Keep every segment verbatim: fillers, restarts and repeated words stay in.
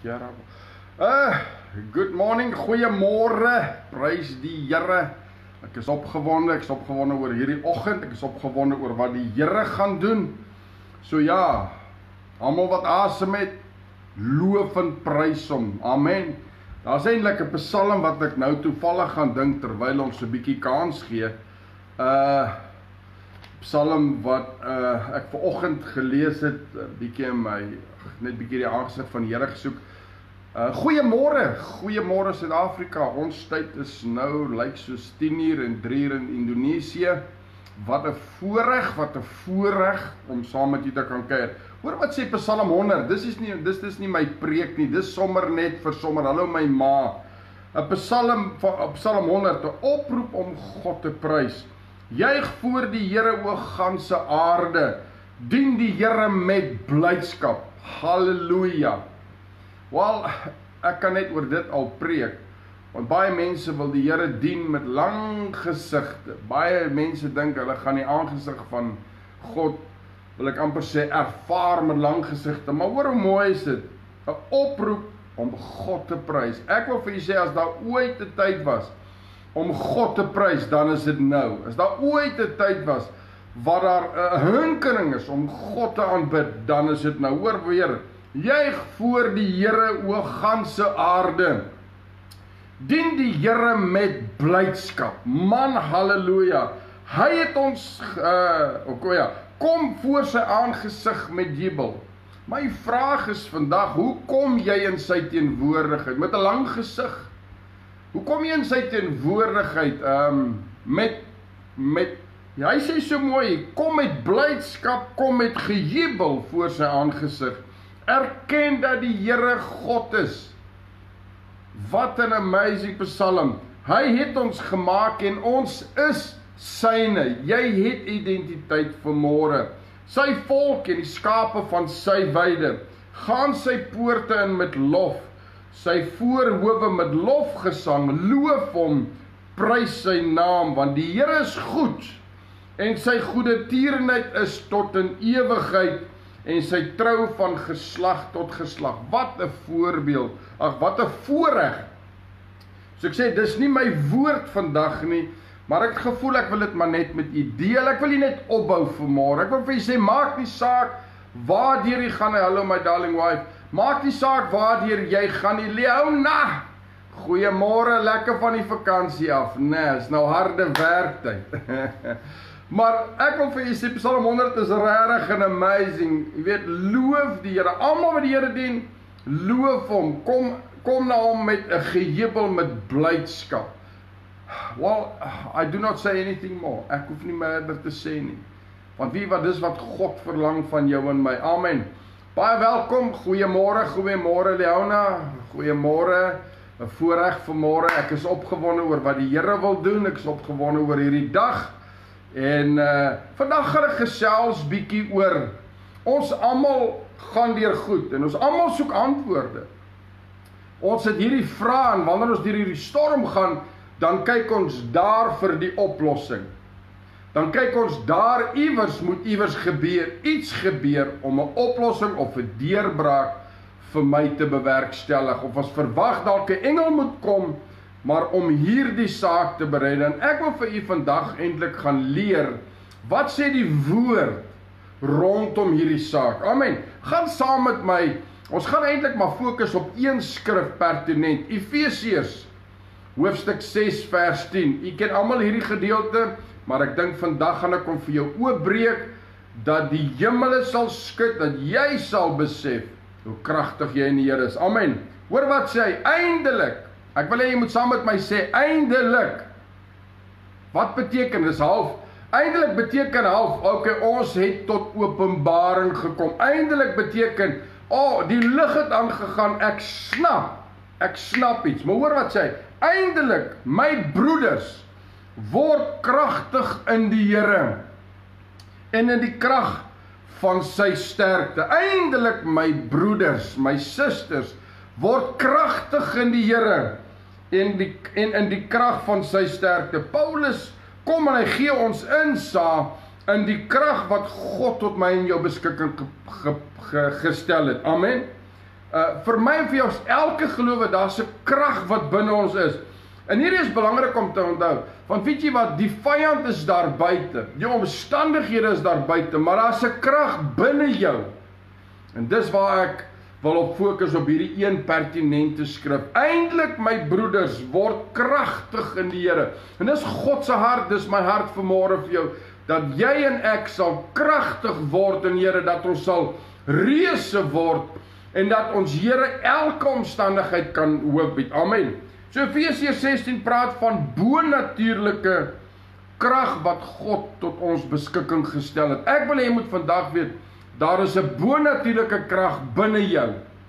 Here. Uh, good morning, goeiemôre, prys die Here. Ek is opgewonde, ek is opgewonde oor hierdie oggend, ek is opgewonde oor wat die Here gaan doen. So ja, almal wat asem het, loof en prys hom. Amen. Daar's eintlik 'n psalm wat ek nou toevallig gaan dink terwyl ons 'n bietjie kans gee. Uh Psalm wat uh, ek vanoggend gelees het, 'n bietjie in my net bietjie die aangesig van die Here gesoek. Uh, goeiemôre, goeiemôre Suid-Afrika. Ons tyd is nou lyk like soos tien uur en drie uur in Indonesië. Wat 'n voorreg, wat 'n voorreg om saam met julle te kan kuier. Hoor wat sê Psalm honderd. Dis is nie dis dis nie my preek nie. Dis sommer net vir sommer hallo my ma. 'n Psalm van Psalm honderd, 'n oproep om God te prys. Juig voor die Here o ganse aarde. Dien die Here met blydskap. Halleluja. Wel, ek kan net oor dit al preek, want baie mense wil die Here dien met lang gesigte. Baie mense dink hulle gaan die aangesig van God, wil ek amper sê, ervaar met lang gesigte. Maar hoor hoe mooi is dit, 'n oproep om God te prys. Ek wil vir julle sê, as daar ooit 'n tyd was om God te prys, dan is dit nou. As daar ooit 'n tyd was waar daar 'n hinkering is om God te aanbid, dan is dit nou. Hoor weer, juig voor die Here o ganse aarde. Dien die Here met blydskap. Man, halleluja. Hy het ons, uh, okay, ja, kom voor sy aangesig met jubel. My vraag is vandag, hoe kom jy in sy teenwoordigheid? Met 'n lang gesig. Hoe kom jy in sy teenwoordigheid? Um, met, met, ja, hy sê so mooi, kom met blydskap, kom met gejubel voor sy aangesig. Erken dat die Here God is. Wat 'n amazing psalm. Hy het ons gemaak en ons is syne. Jy het identiteit vanmôre. Sy volk en die skape van sy weide. Gaan sy poorte in met lof. Sy voorhowe met lofgesang. Loof hom, prys sy naam, want die Here is goed en sy goeie tierenheid is tot in ewigheid. En sy trou van geslag tot geslag. Wat 'n voorbeeld. Ag, wat 'n voorreg. So ek sê, dis nie my woord vandag nie, maar ek het gevoel ek wil dit maar net met u deel. Ek wil u net opbou vanmôre. Ek wil vir u sê, maak nie saak waardeur jy gaan, hallo my darling wife. Maak nie saak waardeur jy gaan nie. Leona, goeiemôre, lekker van die vakansie af. Nee, is nou harde werktyd. Maar ek wil vir julle sê, Psalm honderd is regtig en amazing. Jy weet, loof die Here. Almal wat die Here dien, loof hom. Kom, kom na hom met 'n gejubel, met blydskap. Well, I do not say anything more. Ek hoef nie meer te sê nie. Want wie wat dis wat God verlang van jou en my. Amen. Baie welkom. Goeiemôre, goeiemôre Leona. Goeiemôre. 'n Voorreg vanmôre. Ek is opgewonde oor wat die Here wil doen. Ek is opgewonde oor hierdie dag. En uh, vandag gaan ek gesels bietjie oor, ons almal gaan deur goed, en ons almal soek antwoorde. Ons het hierdie vrae, en wanneer ons deur hierdie storm gaan, dan kyk ons daar vir die oplossing. Dan kyk ons daar iewers, moet iewers gebeur, iets gebeur, om 'n oplossing of 'n deurbraak vir my te bewerkstellig, of ons verwag dalk 'n engel moet kom, maar om hierdie saak te berei. En ek wil vir u vandag eintlik gaan leer, wat sê die woord rondom hierdie saak. Amen. Gaan saam met my, ons gaan eintlik maar fokus op een skrif pertinent, Efesiërs, hoofstuk ses vers tien. U ken almal hierdie gedeelte, maar ek dink vandag gaan ek hom vir jou oopbreek, dat die hemele sal skud, dat jy sal besef, hoe kragtig jy in die Here is. Amen. Hoor wat sê hy, eindelik, ek wil hê jy moet saam met my sê, eindelik. Wat beteken, dis half, eindelik beteken half, ok, ons het tot openbaring gekom. Eindelik beteken, oh, die lig het aangegaan, ek snap, ek snap iets. Maar hoor wat sê, eindelik, my broeders, word kragtig in die Here, en in die krag van sy sterkte. Eindelik, my broeders, my susters, word kragtig in die Here, en, die, en in die krag van sy sterkte. Paulus kom en hy gee ons insaag in die krag wat God tot my en jou beskikking ge, ge, ge, gestel het. Amen. Uh, vir my en vir jou is elke geloof, daar's 'n krag wat binne ons is. En hier is belangrik om te onthou, want weet jy wat, die vyand is daar buite, die omstandighede is daar buite, maar daar's 'n krag binne jou. En dis waar ek wil op fokus op hierdie een pertinente skrif. Eindelik my broeders, word kragtig in die Here. En dis God se hart, dis my hart vanmôre vir jou, dat jy en ek sal kragtig word in die Here, dat ons sal reuse word, en dat ons Here elke omstandigheid kan hoop bied. Amen. So Efesiërs sestien praat van bonatuurlike krag wat God tot ons beskikking gestel het. Ek wil hê jy moet vandag weet, daar is 'n bonatuurlike krag binne jou.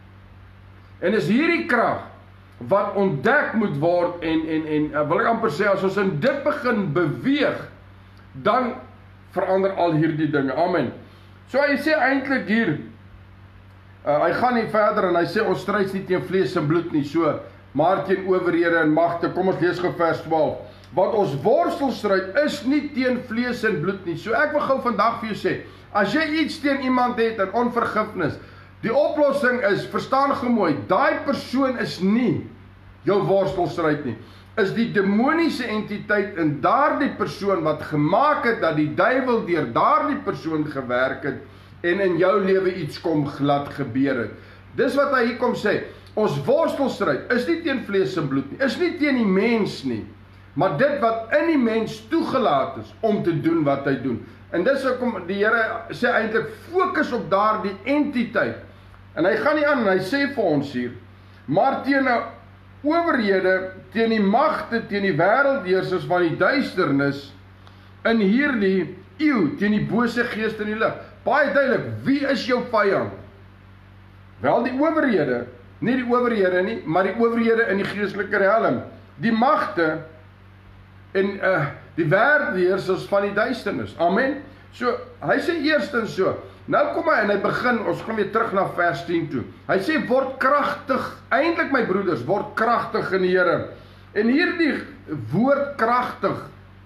En is hierdie krag wat ontdek moet word en en en wil ek amper sê, as ons in dit begin beweeg, dan verander al hierdie dinge. Amen. So hy sê eintlik hier, uh, hy gaan nie verder en hy sê ons stryd nie teen vlees en bloed nie, so maar teen owerhede en magte. Kom ons lees gou vers twaalf. Want ons worstelstryd is nie teen vlees en bloed nie. So ek wil gou vandag vir jou sê, as jy iets teen iemand het en onvergifnis, die oplossing is, verstaan gou mooi, daai persoon is nie jou worstelstryd nie. Is die demoniese entiteit in daardie persoon wat gemaak het dat die duiwel deur daardie persoon gewerk het en in jou lewe iets kom glad gebeur het. Dis wat hy hier kom sê. Ons worstelstryd is nie teen vlees en bloed nie, is nie teen die mens nie, maar dit wat in die mens toegelaat is om te doen wat hy doen. En dis hoekom die Here sê eintlik fokus op daardie entiteit. En hy gaan nie aan en hy sê vir ons hier, maar teen 'n owerhede, teen die magte, teen die wêreldheersers van die duisternis in hierdie eeu, teen die bose geeste in die lig. Baie duidelik, wie is jou vyand? Wel die owerhede, nie die owerhede nie, maar die owerhede in die geestelike realm, die magte en uh, die wêreldheersers van die duisternis. Amen. So hy sê eerstens so. Nou kom hy en hy begin, ons gaan weer terug na vers tien toe. Hy sê word kragtig, eintlik my broeders, word kragtig in die Here. En hierdie woord kragtig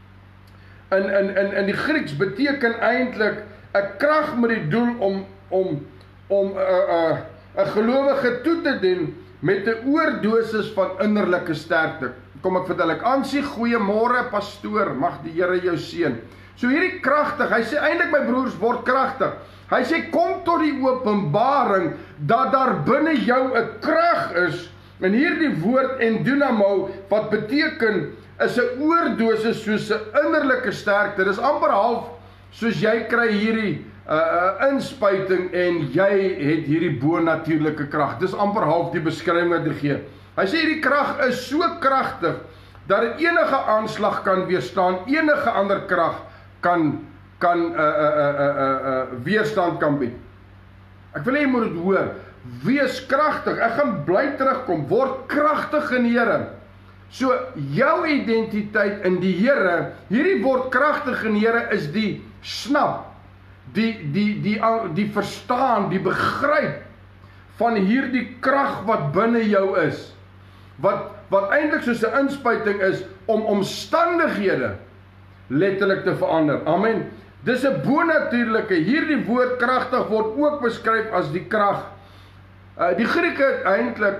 in in in in die Grieks beteken eintlik 'n krag met die doel om om om 'n uh, 'n uh, 'n gelowige toe te dien met 'n oordosis van innerlike sterkte. Kom ek vertel ek aan sê goeiemôre pastoor, mag die Here jou seën. So hierdie kragtig, hy sê eintlik my broers word kragtig. Hy sê kom tot die openbaring dat daar binne jou 'n krag is. En hierdie woord en dynamo wat beteken is 'n oordosis soos 'n innerlike sterkte. Dis amper half soos jy kry hierdie uh, uh, inspuiting en jy het hierdie bonatuurlike krag. Dis amper half die beskrywing wat hy gee. Hy sê hierdie krag is so kragtig dat dit enige aanslag kan weerstaan, enige ander krag kan kan uh, uh, uh, uh, uh, weerstand kan bied. Ek wil hê jy moet dit hoor. Wees kragtig. Ek gaan bly terugkom. Word kragtig in die Here. So jou identiteit in die Here, hierdie word kragtig in die Here is die snap, die die die die, die verstaan, die begryp van hierdie krag wat binne jou is. Wat wat eintlik soos 'n inspuiting is om omstandighede letterlik te verander. Amen. Dis 'n bonatuurlike, hierdie woord kragtig word ook beskryf as die krag. Uh, die Grieke het eintlik,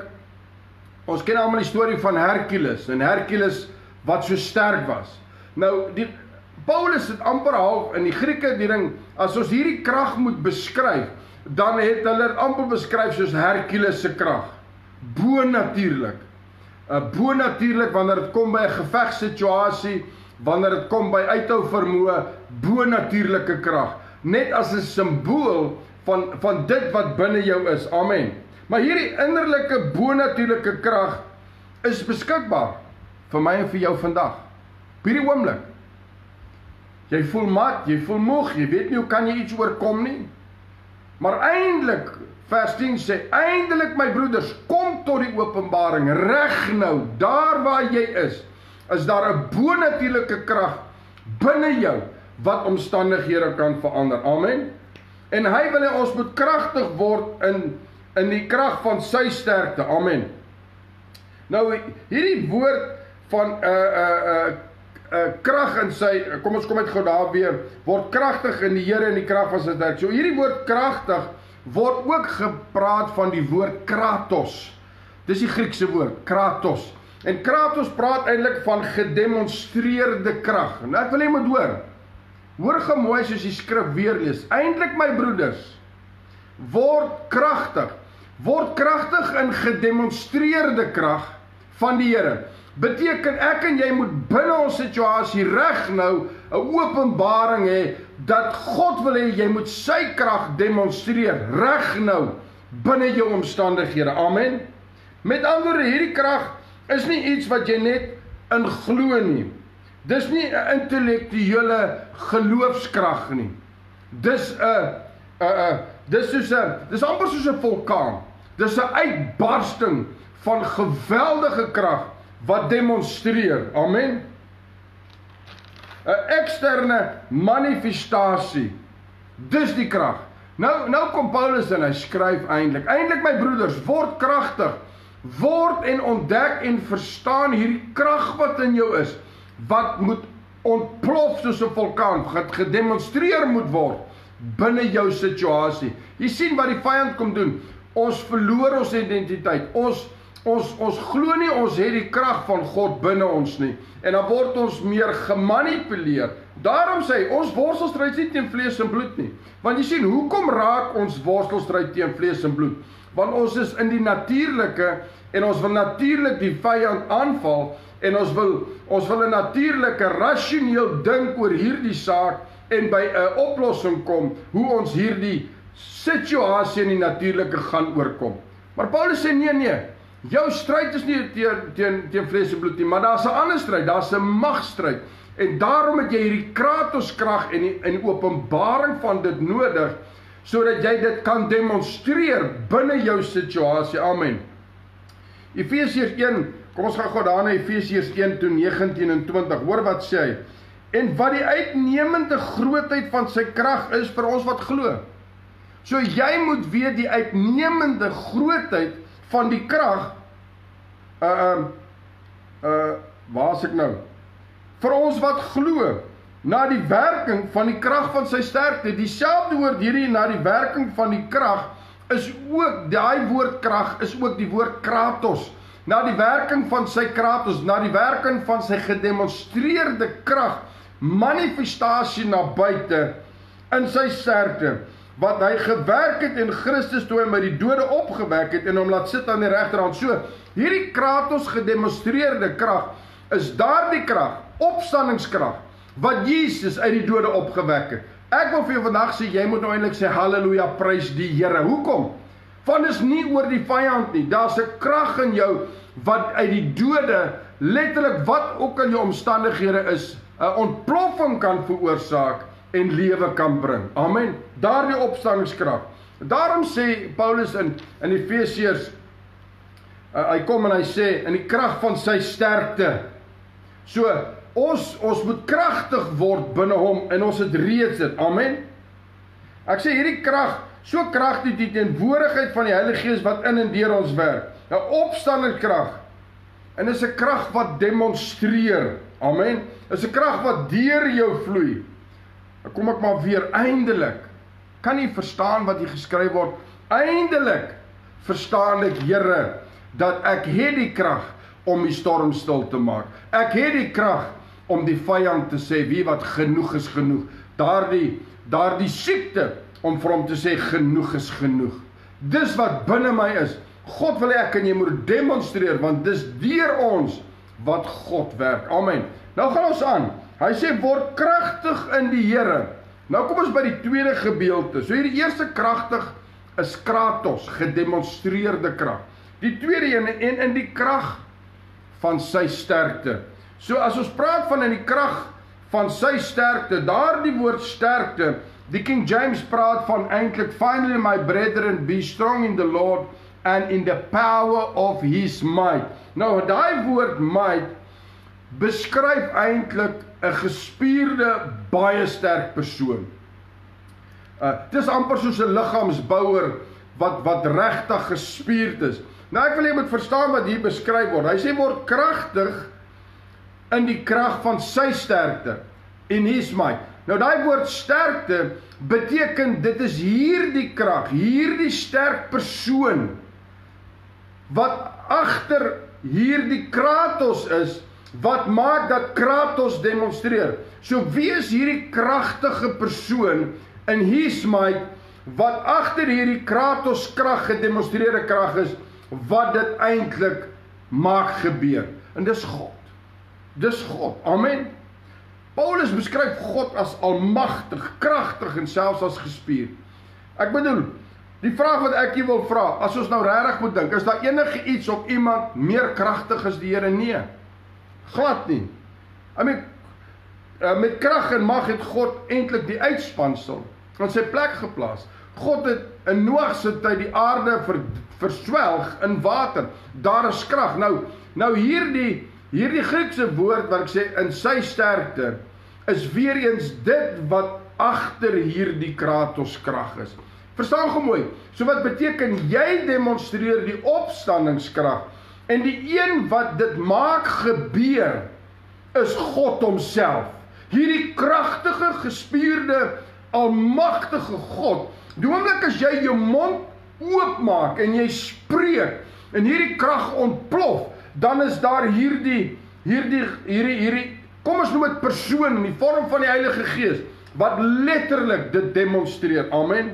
ons ken almal die storie van Hercules, en Hercules wat so sterk was. Nou, die, Paulus het amper half, in die Grieke die ding, as ons hierdie krag moet beskryf, dan het hulle het amper beskryf soos Hercules se krag. Bonatuurlik. Uh, bonatuurlik wanneer dit kom by 'n gevegssituasie, wanneer dit kom by uithou vermoë, bonatuurlike krag. Net as 'n simbool van, van dit wat binne jou is. Amen. Maar hierdie innerlike bonatuurlike krag is beskikbaar vir my en vir jou vandag. Op hierdie oomblik. Jy voel mat, jy voel moeg, jy weet nie hoe kan jy iets oorkom nie. Maar eintlik, vers tien sê, eintlik my broeders, kom tot die openbaring, reg nou, daar waar jy is, is daar 'n bonatuurlike krag binne jou, wat omstandighede kan verander. Amen. En hy wil hê ons moet kragtig word in, in die krag van sy sterkte. Amen. Nou, hierdie woord van uh, uh, uh, uh, krag in sy, kom ons kom uit gou daar weer, word kragtig in die Here en die krag van sy sterkte. So hierdie woord kragtig word ook gepraat van die woord kratos. Dis die Griekse woord, kratos. En kratos praat eintlik van gedemonstreerde krag. En ek wil jy moet hoor. Hoor gemooi soos die skrif weer lees. Eintlik my broeders, word kragtig. Word kragtig in gedemonstreerde krag van die Here. Beteken ek en jy moet binne ons situasie reg nou 'n openbaring hê dat God wil hê jy moet sy krag demonstreer reg nou binne jou omstandighede. Amen. Met ander woorde, hierdie krag is nie iets wat jy net in glo nie. Dis nie 'n intellektuele geloofskrag nie. Dis 'n 'n 'n dis soos 'n dis amper soos 'n vulkaan. Dis 'n uitbarsting van geweldige krag wat demonstreer. Amen. 'n Eksterne manifestasie. Dis die krag. Nou nou kom Paulus en hy skryf eintlik. Eintlik my broeders, word kragtig. Word en ontdek en verstaan hierdie krag wat in jou is, wat moet ontplof soos 'n vulkaan, wat gedemonstreer moet word binne jou situasie. Jy sien wat die vyand kom doen. Ons verloor ons identiteit. Ons ons ons glo nie ons het die krag van God binne ons nie. En dan word ons meer gemanipuleer. Daarom sê hy, ons worstelstryd is nie teen vlees en bloed nie. Want jy sien, hoekom raak ons worstelstryd teen vlees en bloed? Want ons is in die natuurlike en ons wil natuurlik die vyand aanval en ons wil ons wil 'n natuurlike rasioneel dink oor hierdie saak en by 'n oplossing kom hoe ons hierdie situasie in die natuurlike gaan oorkom. Maar Paulus sê nee nee, jou stryd is nie teen teen teen vlees en bloed nie, maar daar's 'n ander stryd, daar's 'n magstryd. En daarom het jy hierdie kratoskrag en die en openbaring van dit nodig sodat jy dit kan demonstreer binne jou situasie. Amen. Efesiërs een, kom ons gaan gou daar na Efesiërs een toe negentien en twintig. Hoor wat sê hy. En wat die uitnemende grootheid van sy krag is vir ons wat glo. So jy moet weet die uitnemende grootheid van die krag, uh, uh, uh, waar is ek nou? Vir ons wat glo, na die werking van die krag van sy sterkte. Dieselfde woord hierdie na die werking van die krag is ook, daai woord krag is ook die woord kratos. Na die werking van sy kratos, na die werking van sy gedemonstreerde krag, manifestasie na buite in sy sterkte, wat hy gewerk het in Christus toe hy met die dode opgewek het en hom laat sit aan die regterhand. So, hierdie kratos gedemonstreerde krag is daardie krag, opstandingskrag, wat Jesus uit die dode opgewek het. Ek wil vir jou vandag sê, jy moet nou eintlik sê, halleluja, prys die Here. Hoekom? Want is nie oor die vyand nie, daar's 'n krag in jou, wat uit die dode, letterlik wat ook in jou omstandighede is, 'n ontploffing kan veroorsaak, en lewe kan bring. Amen. Daardie opstandingskrag. Daarom sê Paulus in, in Efesiërs, uh, hy kom en hy sê, in die krag van sy sterkte. So, ons, ons moet kragtig word binne hom, en ons het reeds dit. Amen. Ek sê, hierdie krag, so kragtig die teenwoordigheid van die Heilige Gees wat in en deur ons werk. 'n Opstandingskrag. En is 'n krag wat demonstreer. Amen. Is 'n krag wat deur jou vloei. Dan kom ek maar weer, eindelik, kan nie verstaan wat hier geskryf word, eindelik verstaan ek, Here, dat ek het die krag om die storm stil te maak. Ek het die krag om die vyand te sê, wie wat genoeg is genoeg. Daardie, daardie siekte, om vir hom te sê, genoeg is genoeg. Dis wat binne my is. God wil ek en jy moet demonstreer, want dis deur ons wat God werk. Amen. Nou gaan ons aan. Hy sê, word kragtig in die Here. Nou kom ons by die tweede gedeelte. So hierdie eerste kragtig is kratos, gedemonstreerde krag. Die tweede ene, en in die krag van sy sterkte. So as ons praat van in die krag van sy sterkte, daardie woord sterkte, die King James praat van eintlik, finally my brethren, be strong in the Lord and in the power of his might. Nou, daai woord might beskryf eintlik 'n gespierde, baie sterk persoon. Uh, dit is amper soos 'n liggaamsbouer wat, wat regtig gespierd is. Nou ek wil jy moet verstaan wat hier beskryf word. Hy sê word kragtig in die krag van sy sterkte, in his might. Nou daai woord sterkte beteken dit is hierdie krag, hierdie sterk persoon wat agter hierdie Kratos is, wat maak dat Kratos demonstreer. So wie is hierdie kragtige persoon in his might wat agter hierdie Kratos krag gedemonstreerde krag is, wat dit eintlik maak gebeur. En dis God. Dis God. Amen. Paulus beskryf God as almagtig, kragtig en selfs as gespier. Ek bedoel, die vraag wat ek hier wil vra, as ons nou regtig moet dink, is daar enige iets of iemand meer kragtig as die Here? Nee. Glad nie. I mean, met krag en mag het God eintlik die uitspansel in sy plek geplaas. God het in Noag se tyd die aarde ver, verswelg in water. Daar is krag. Nou, nou hierdie, hierdie Griekse woord wat ek sê, in sy sterkte, is weer eens dit wat agter hierdie Kratos krag is. Verstaan gou mooi. So wat beteken, jy demonstreer die opstandingskrag, en die een wat dit maak gebeur, is God homself. Hierdie kragtige, gespierde, almagtige God. Die oomblik as jy jou mond oopmaak en jy spreek en hierdie krag ontplof, dan is daar hierdie hierdie hierdie hierdie kom ons noem dit persoon in die vorm van die Heilige Gees wat letterlik dit demonstreer. Amen.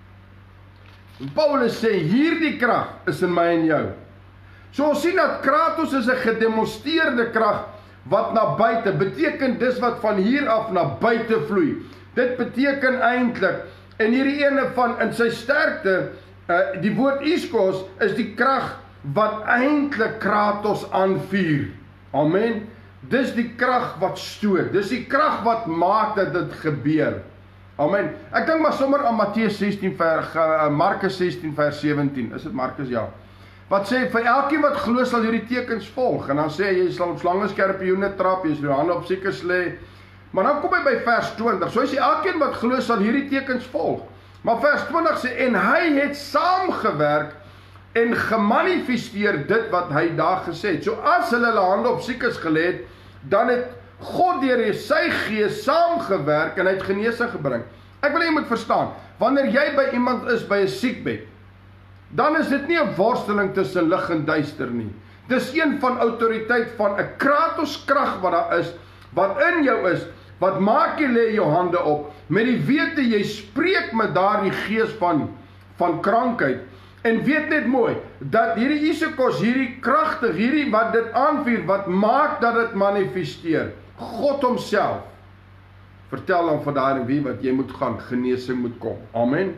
Paulus sê hierdie krag is in my en jou. So ons sien dat Kratos is 'n gedemonstreerde krag wat na buite beteken, dis wat van hier af na buite vloei. Dit beteken eintlik, en hierdie ene van in sy sterkte, uh, die woord iskos is die krag wat eintlik Kratos aanvuur. Amen. Dis die krag wat stoot. Dis die krag wat maak dat dit gebeur. Amen. Ek dink maar sommer aan Matteus sestien vers uh, Markus sestien vers sewentien. Is dit Markus? Ja. Wat sê, vir elkeen wat glo sal hierdie tekens volg. En dan sê hy, jy sal op slange, skorpioene trap, jy sal jou hande op siekes lê. Maar dan kom hy by vers twintig. So hy sê, elkeen wat glo sal hierdie tekens volg. Maar vers twintig sê, en hy het saamgewerk en gemanifesteer dit wat hy daar gesê het. So as hulle hulle hande op siekes gelê het, dan het God deur sy gees saamgewerk en hy het genesing gebring. Ek wil jy moet verstaan, wanneer jy by iemand is by 'n siekbed, dan is dit nie 'n worsteling tussen lig en duister nie. Dis een van autoriteit van 'n Kratos krag wat daar is, wat in jou is, wat maak jy lê jou hande op, met die wete jy spreek met daardie gees van, van krankheid, en weet net mooi, dat hierdie isekos, hierdie kragtig, hierdie wat dit aanvuur, wat maak dat dit manifesteer, God homself, vertel dan van daar en wie wat jy moet gaan, genesing moet kom. Amen.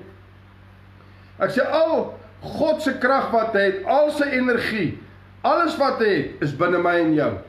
Ek sê al God se krag wat hy het, al sy energie, alles wat hy het, is binne my en jou.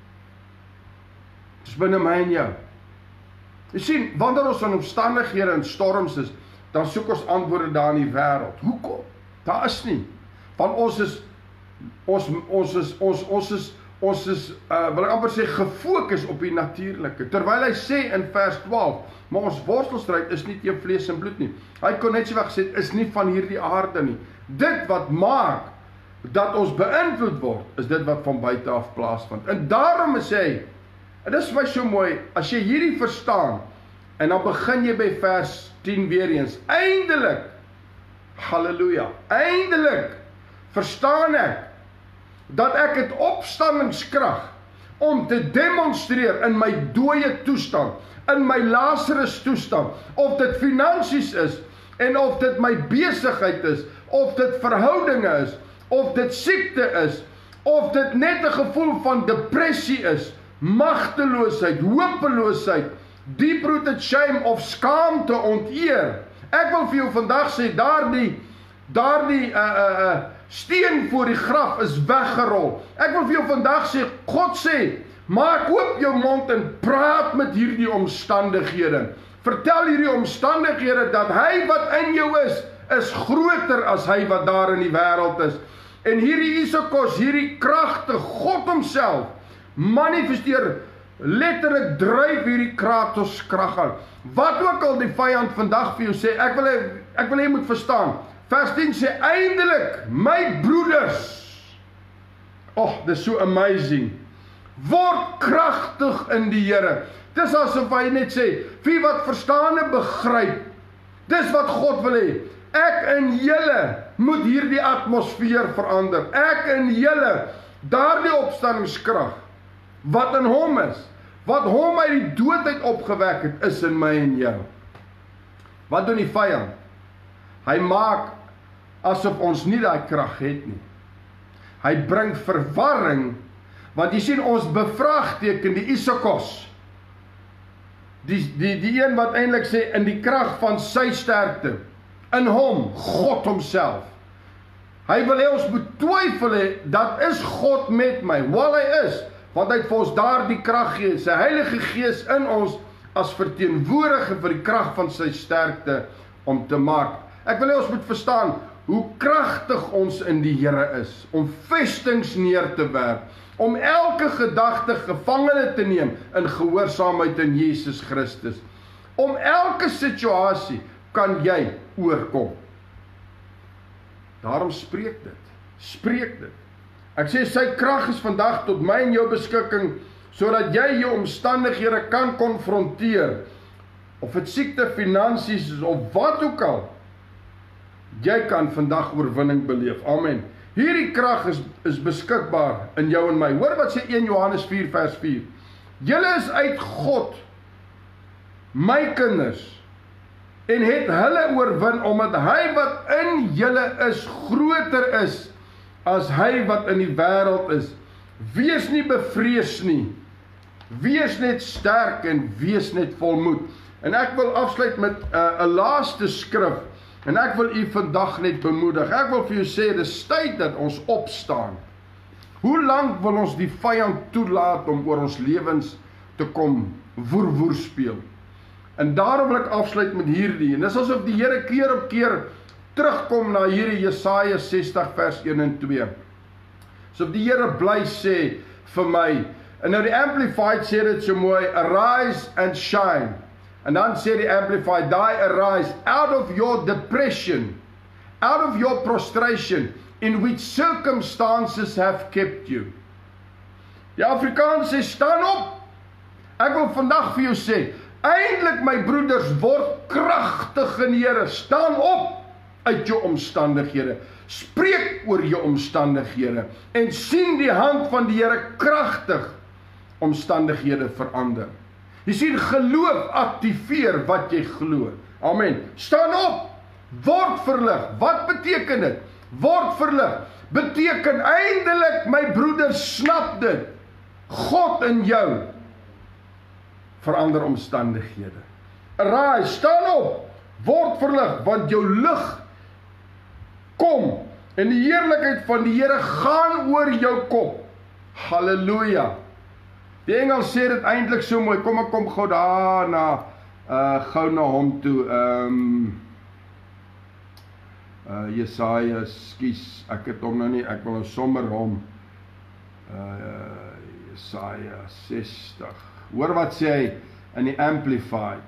Is binne my en jou. Jy sien, wanneer ons in omstandighede en storms is, dan soek ons antwoorde daar in die wêreld. Hoekom? Daar is nie. Want ons is ons ons is ons ons is ons is uh, wil ek amper sê gefokus op die natuurlike. Terwyl hy sê in vers twaalf, maar ons worstelstryd is nie teen vlees en bloed nie. Hy kon net so weg gesê, is nie van hierdie aarde nie. Dit wat maak dat ons beïnvloed word, is dit wat van buite af plaasvind. En daarom sê hy, en dis vir my so mooi, as jy hierdie verstaan, en dan begin jy by vers tien weer eens, eindelik, halleluja, eindelik, verstaan ek, dat ek het opstandingskrag, om te demonstreer in my dooie toestand, in my Lazarus toestand, of dit finansies is, en of dit my besigheid is, of dit verhoudinge is, of dit siekte is, of dit net 'n gevoel van depressie is, magteloosheid, hopeloosheid, deep-rooted shame of skaamte onteer. Ek wil vir jou vandag sê, daardie, daardie uh, uh, uh, steen voor die graf is weggerol. Ek wil vir jou vandag sê, God sê, maak oop jou mond en praat met hierdie omstandighede. Vertel hierdie omstandighede dat hy wat in jou is, is groter as hy wat daar in die wêreld is. En hierdie isekos, hierdie kragte, God homself, manifesteer, letterlik dryf hierdie Kratos krag aan. Wat ook al die vyand vandag vir jou sê, ek wil ek wil jy moet verstaan. Vers tien sê, eindelik, my broeders, oh, dis so amazing, word kragtig in die Here. Dis asof hy net sê, wie wat verstaan en begryp, dis wat God wil hê. Ek en julle moet hierdie atmosfeer verander. Ek en julle, daardie opstandingskrag, wat in hom is, wat hom uit die dood uit opgewek het, is in my en jou. Wat doen die vyand? Hy maak asof ons nie daai krag het nie. Hy bring verwarring, want jy sien ons bevraagteken die Isakos, die, die, die een wat eintlik sê, in die krag van sy sterkte, in hom, God homself. Hy wil hê ons moet twyfel hê, dat is God met my, wel hy is, want hy het vir ons daar die krag gee, sy Heilige Gees in ons, as verteenwoordiger vir die krag van sy sterkte, om te maak. Ek wil hê ons moet verstaan, hoe kragtig ons in die Here is, om vestings neer te werp, om elke gedagte gevangene te neem, in gehoorsaamheid in Jesus Christus. Om elke situasie, kan jy oorkom. Daarom spreek dit, spreek dit. Ek sê, sy krag is vandag tot my en jou beskikking, sodat jy jou omstandighede kan konfronteer, of het siekte, finansies, of wat ook al, jy kan vandag oorwinning beleef. Amen. Hierdie krag is, is beskikbaar in jou en my. Hoor wat sê een Johannes vier vers vier. Julle is uit God, my kinders, en het hulle oorwin, omdat hy wat in julle is, groter is, as hy wat in die wêreld is. Wees nie bevrees nie, wees net sterk en wees net volmoed. En ek wil afsluit met 'n uh, laaste skrif, en ek wil u vandag net bemoedig. Ek wil vir u sê, dis tyd dat ons opstaan. Hoe lank wil ons die vyand toelaat om oor ons lewens te kom woer woer speel? En daarom wil ek afsluit met hierdie, en dis asof die Here keer op keer terugkom na hierdie Jesaja sestig vers een en twee. So die Here bly sê vir my, en nou die Amplified sê dit so mooi, arise and shine. En dan sê die Amplified, die arise out of your depression, out of your prostration, in which circumstances have kept you. Die Afrikaans sê, staan op. Ek wil vandag vir jou sê, eindelik my broeders, word kragtig in die Here, staan op uit jou omstandighede, spreek oor jou omstandighede, en sien die hand van die Here kragtig omstandighede verander. Jy sien, geloof aktiveer wat jy glo. Amen. Staan op, word verlig. Wat beteken dit? Word verlig. Beteken eindelik, my broeders, snap dit. God in jou verander omstandighede. Arise, staan op, word verlig, want jou lig kom, en die heerlikheid van die Here gaan oor jou kop. Halleluja. Die Engels sê dit eintlik so mooi. Kom ek kom gou daar na uh, gou na hom toe. Um, uh, Jesaja, skus, ek het hom nou nie, ek wil nou sommer hom. Uh, Jesaja sestig. Hoor wat sê hy in die Amplified.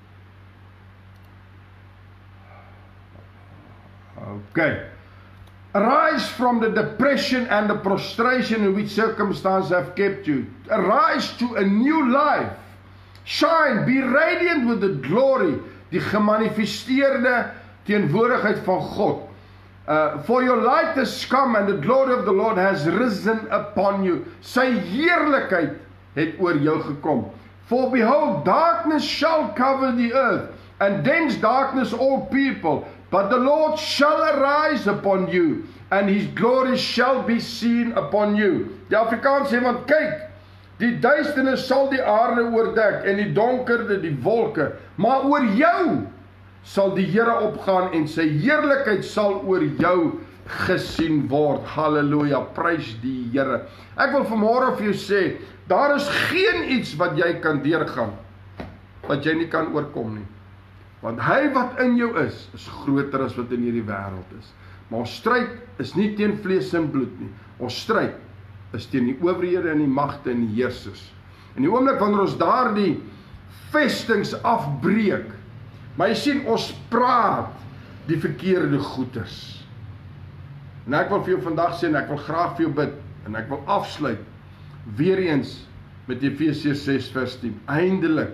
Okay. Arise from the depression and the prostration in which circumstances have kept you. Arise to a new life. Shine, be radiant with the glory, die gemanifesteerde teenwoordigheid van God. Uh, for your light has come and the glory of the Lord has risen upon you. Sy heerlikheid het oor jou gekom. For behold, darkness shall cover the earth, and dense darkness all people. But the Lord shall arise upon you, and his glory shall be seen upon you. Die Afrikaans sê, want kyk, die duisternis sal die aarde oordek, en die donkerde die wolke, maar oor jou sal die Here opgaan, en sy heerlikheid sal oor jou gesien word. Halleluja, prys die Here. Ek wil vanmôre vir jou sê, daar is geen iets wat jy kan deurgaan, wat jy nie kan oorkom nie. Want hy wat in jou is, is groter as wat in hierdie wêreld is. Maar ons stryd is nie teen vlees en bloed nie. Ons stryd is teen die owerhede en die magte en die heersers. En die oomblik wanneer ons daardie vestings afbreek, maar jy sien, ons praat die verkeerde goeters. En ek wil vir jou vandag sê, en ek wil graag vir jou bid, en ek wil afsluit, weer eens met Efesiërs ses vers tien. Eindelik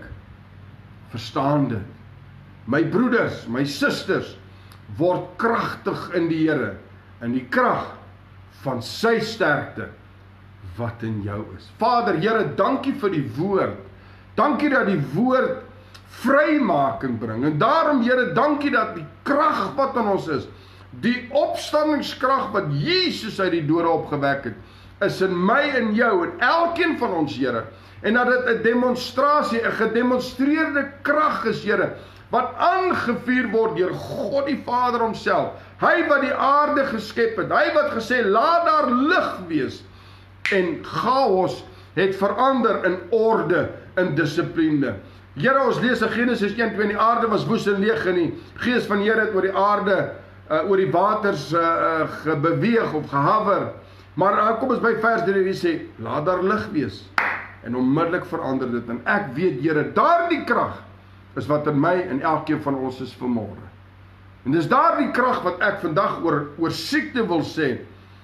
verstaan dit. My broeders, my susters, word kragtig in die Here, in die krag van sy sterkte wat in jou is. Vader, Here, dankie vir die woord. Dankie dat die woord vrymaking bring. En daarom, Here, dankie dat die krag wat in ons is, die opstandingskrag wat Jesus uit die dode opgewek het, is in my en jou, en elkeen van ons, Here. En dat dit 'n demonstrasie, 'n gedemonstreerde krag is, Here, wat aangevuur word deur God die Vader homself. Hy wat die aarde geskep het, hy wat gesê, laat daar lig wees. En chaos het verander in orde, in dissipline. Here, ons lees in Genesis een, twee, die aarde was woes en leeg en die gees van Here het oor die aarde, uh, oor die waters uh, uh, gebeweeg of gehaver. Maar uh, kom ons by vers drie, die sê, laat daar lig wees. En onmiddellik verander dit. En ek weet, Here, daardie krag is wat in my en elkeen van ons is vanmôre. En dis daardie krag wat ek vandag oor, oor siekte wil sê.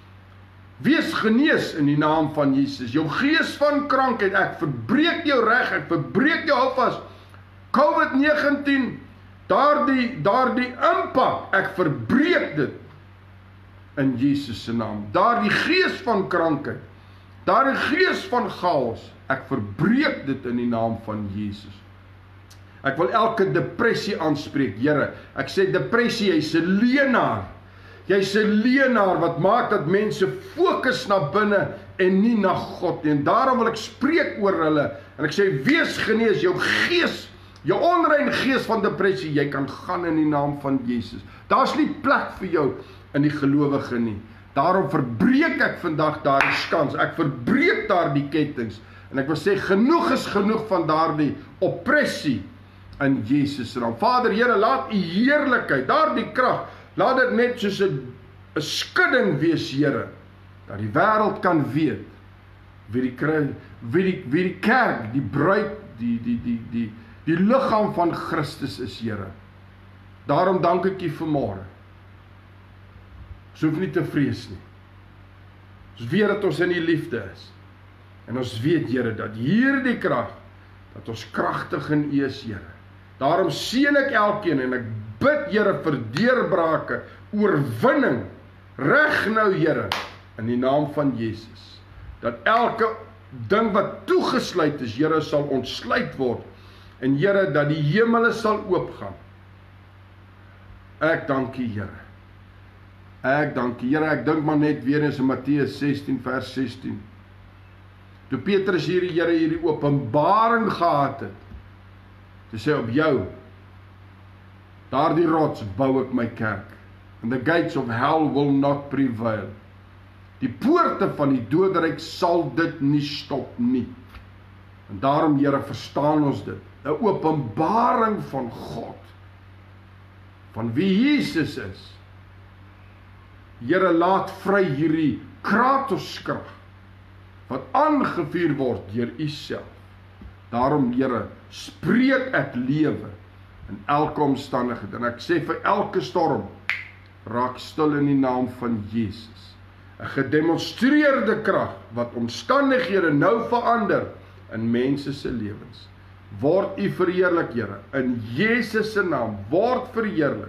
Wees genees in die naam van Jesus. Jou gees van krankheid, ek verbreek jou reg, ek verbreek jou houvas. COVID negentien, daardie, daardie impak, ek verbreek dit in Jesus se naam. Daardie gees van krankheid, daardie gees van chaos, ek verbreek dit in die naam van Jesus. Ek wil elke depressie aanspreek, Here. Ek sê depressie, jy's 'n leenaar. Jy's 'n leenaar wat maak dat mense fokus na binne en nie na God nie. En daarom wil ek spreek oor hulle. En ek sê, wees genees, jou gees, jou onrein gees van depressie, jy kan gaan in die naam van Jesus. Daar's nie plek vir jou in die gelowige nie. Daarom verbreek ek vandag daardie skans. Ek verbreek daardie kettinge. En ek wil sê, genoeg is genoeg van daardie oppressie in Jesus se naam. Vader, Here, laat u heerlikheid, daardie krag, laat dit net soos 'n skudding wees, Here, dat die wêreld kan weet wie die, wie die, wie die kerk, die bruid, die, die, die, die, die liggaam van Christus is, Here. Daarom dank ek u vanmôre. Ons hoef nie te vrees nie. Ons weet dat ons in die liefde is. En ons weet, Here, dat hierdie krag, dat ons kragtig in u is, Here. Daarom seën ek elkeen en ek bid, Here, vir deurbrake, oorwinning, reg nou, Here, in die naam van Jesus. Dat elke ding wat toegesluit is, Here, sal ontsluit word. En Here, dat die hemele sal oopgaan. Ek dank u, Here. Ek dank u, Here, ek dink maar net weer eens in Matteus sestien vers sestien. Toe Petrus hierdie Here hierdie openbaring gehad het, te sê op jou, daardie rots bou ek my kerk, and the gates of hell will not prevail. Die poorte van die doderyk sal dit nie stop nie. En daarom, Here, verstaan ons dit, 'n openbaring van God, van wie Jesus is. Here, laat vry hierdie Kratos-krag, wat aangevuur word deur u self. Daarom, Here, spreek ek lewe in elke omstandigheid. En ek sê vir elke storm, raak stil in die naam van Jesus. 'n Gedemonstreerde krag wat omstandighede nou verander in mense se lewens. Word u verheerlik, Here, in Jesus se naam, word verheerlik.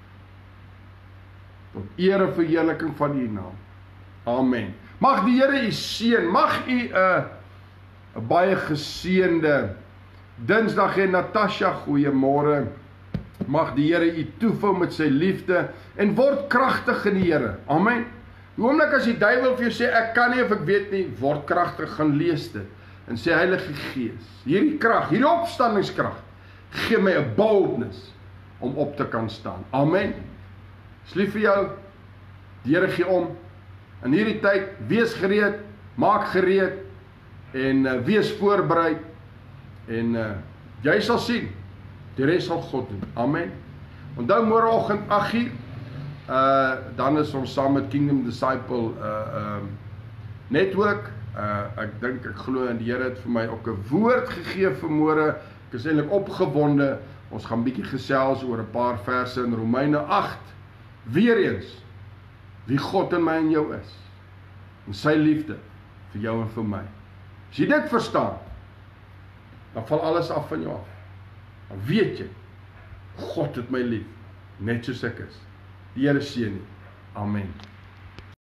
Tot ere verheerliking van u naam. Amen. Mag die Here u seën, mag u 'n uh, 'n baie geseënde Dinsdag hê. Natasha, goeiemôre. Mag die Here u toevou met sy liefde en word kragtig in die Here. Amen. Die oomblik as die duiwel vir jou sê ek kan nie of ek weet nie, word kragtig, gaan lees dit en sê Heilige Gees, hierdie krag, hierdie opstandingskrag, gee my 'n boldness om op te kan staan. Amen. Is lief vir jou. Die Here gee om. In hierdie tyd, wees gereed, maak gereed en uh, wees voorberei en uh, jy sal sien, die res sal God doen. Amen. Onthou môreoggend agt uur, uh, dan is ons saam met Kingdom Disciple uh, um, Network. Uh, ek dink, ek glo en die Here het vir my ook 'n woord gegee vir môre. Ek is eintlik opgewonde. Ons gaan bietjie gesels oor 'n paar verse in Romeine agt. Weereens, wie God in my en jou is, en sy liefde vir jou en vir my. As jy dit verstaan, dan val alles af van jou af. Dan weet jy, God het my lief, net soos ek is. Die Here seën nie. Amen.